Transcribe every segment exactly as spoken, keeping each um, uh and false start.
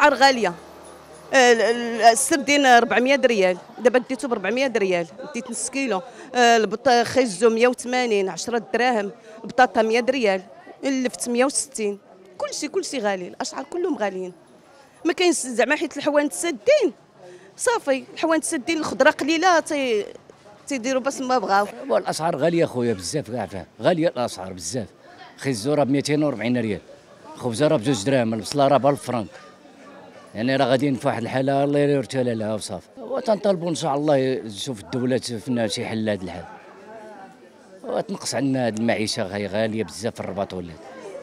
الاسعار غاليه. السردين أربعمية ريال، دابا ديتو ب أربعمية ريال، ديت نص كيلو. البطاطا خيزو مية وثمانين، عشرة دراهم. بطاطا مية ريال، اللفت مية وستين. كلشي كلشي غالي، الاسعار كلهم غاليين. ما كاينش زعما حيت الحوانت سادين صافي، الحوانت سادين، الخضره قليله تي تيديروا باش ما بغاو. الاسعار غاليه خويا بزاف كاع فيها، غاليه الاسعار بزاف. خيزو راه ب مئتين وأربعين ريال، خبزه راه بجوج دراهم، البصله راه ب ألف فرنك. يعني راه غاديين في واحد الحاله الله يرتلى لها وصافي. وتنطلبوا ان شاء الله تشوف الدوله تشوف شي حل لهذا الحال، وتنقص عندنا هذه المعيشه هي غاليه بزاف في الرباط ولات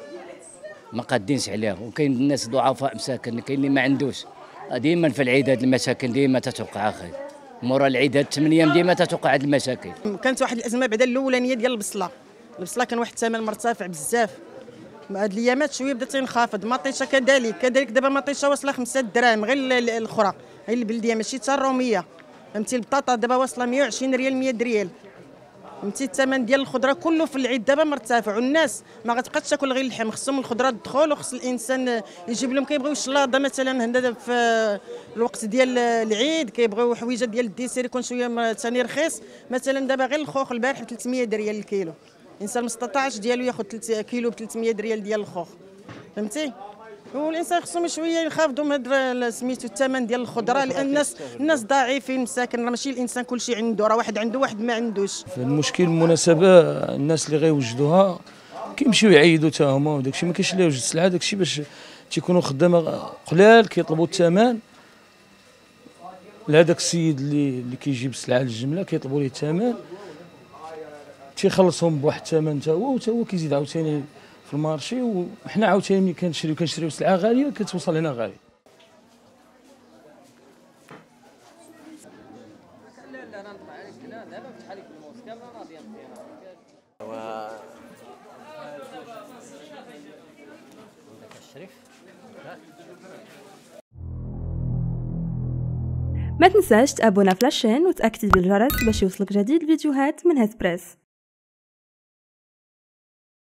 ما قادينش عليها. وكاين الناس ضعفاء مساكن، كاين اللي ما عندوش. ديما في العيد هذه المشاكل ديما تتوقع اخي، مورا العيد هاد ثمان ايام ديما تتوقع هذه المشاكل. كانت واحد الازمه بعدا الاولانيه ديال البصله، البصله كان واحد الثمن مرتفع بزاف. هاد الايامات شويه بدا تينخفض. مطيشه كذلك كذلك دابا مطيشه واصله خمسة دراهم، غير الاخرى غير البلديه ماشي حتى الروميه. فهمتي البطاطا دابا واصله مية وعشرين ريال، مية ريال. فهمتي الثمن ديال الخضره كله في العيد دابا مرتفع، والناس ما غتبقاش تاكل غير اللحم، خصهم الخضره تدخل، وخص الانسان يجيب لهم. كيبغيو الشلاضه مثلا هنا في الوقت ديال العيد، كيبغيو حويجه ديال الديسير يكون شويه ثاني رخيص. مثلا دابا غير الخوخ البارح ب ثلاثمية ريال الكيلو، الانسان المستطاعش ديالو ياخذ ثلاثة كيلو ب ثلاثمية ريال ديال الخوخ. فهمتي، والانسان خصهم شويه يخافضوا من هذا سميتو الثمن ديال الخضره، لان الناس الناس ضعيفين مساكن، راه ماشي الانسان كلشي عنده، راه واحد عنده واحد ما عندوش. المشكل المناسبه الناس اللي غيوجدوها كيمشيو يعيدوا حتى هما، وداك الشيء ما كاينش اللي يوجد السلعه، داك الشيء باش تيكونوا خدامه قلال كيطلبوا الثمن لهذاك السيد اللي اللي كيجيب السلعه للجمله، كيطلبوا ليه الثمن تيخلصهم بواحد الثمن حتى هو، وحتى هو كيزيد عاوتاني في المارشي. وحنا عاوتاني ملي كنشريو كنشريو سلعه غاليه كتوصل لنا غاليه. ما تنساش تابونا في لاشين وتأكد بالجرس باش يوصلك جديد الفيديوهات من هاد بريس.